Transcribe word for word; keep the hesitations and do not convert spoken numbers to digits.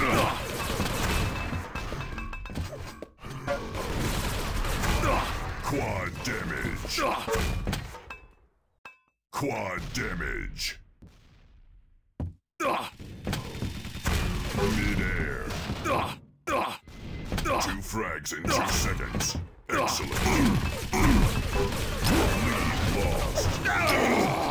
Quad damage. Quad damage. Mid-air. Two frags in two seconds. Excellent. Lead lost.